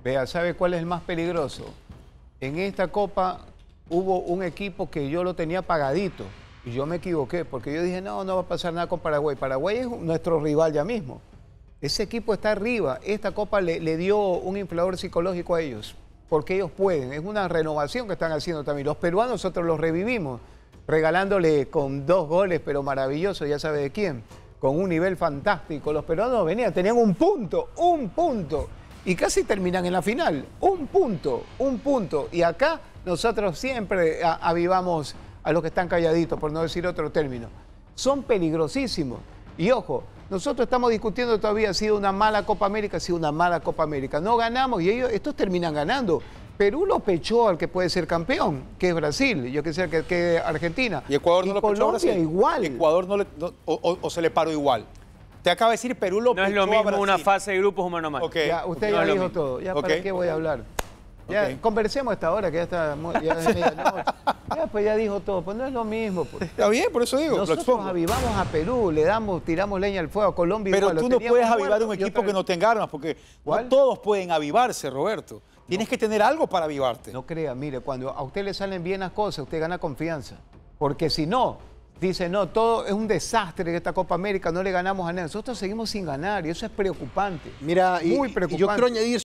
Vea, ¿sabe cuál es el más peligroso? En esta Copa hubo un equipo que yo lo tenía pagadito y yo me equivoqué porque yo dije, no va a pasar nada con Paraguay. Paraguay es nuestro rival ya mismo. Ese equipo está arriba. Esta Copa le dio un inflador psicológico a ellos porque ellos pueden. Es una renovación que están haciendo también. Los peruanos nosotros los revivimos regalándole con 2 goles, pero maravilloso, ya sabe de quién, con un nivel fantástico. Los peruanos venían, tenían un punto. Y casi terminan en la final. Un punto. Y acá nosotros siempre avivamos a los que están calladitos, por no decir otro término. Son peligrosísimos. Y ojo, nosotros estamos discutiendo todavía si ha sido una mala Copa América, si una mala Copa América. No ganamos y estos terminan ganando. Perú lo pechó al que puede ser campeón, que es Brasil. Yo quisiera que Argentina. ¿Y Ecuador no lo pechó a Colombia Brasil? igual. ¿Ecuador o se le paró igual? Te acaba de decir Perú lo No es pechó lo mismo a Brasil. una fase de grupos humano más. Okay. Ya, usted No ya es lo dijo mismo. todo. Ya, ¿para qué voy a hablar? Ya, conversemos a esta hora, que ya está ya es medianoche. Ya, pues ya dijo todo. Pues no es lo mismo. Pues. Está bien, por eso digo, lo Nosotros expongo. avivamos a Perú, tiramos leña al fuego a Colombia. Pero igual, tú lo no teníamos puedes avivar muerto un y equipo otra que no tenga armas, porque ¿Cuál? no todos pueden avivarse, Roberto. Tienes que tener algo para avivarte. No crea, mire, cuando a usted le salen bien las cosas, usted gana confianza. Porque si no, dice, no, todo es un desastre esta Copa América, no le ganamos a nadie. Nosotros seguimos sin ganar y eso es preocupante. Mira, muy y preocupante. yo quiero añadir